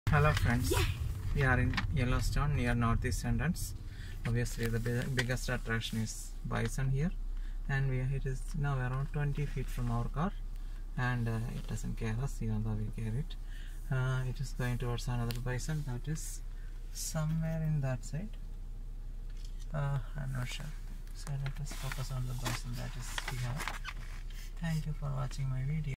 Hello friends, we are in Yellowstone near Northeast Entrance. Obviously the biggest attraction is bison here, and it is now around 20 feet from our car, and it doesn't care us even though we care it. It is going towards another bison that is somewhere in that side. I'm not sure. So let us focus on the bison that is here. Thank you for watching my video.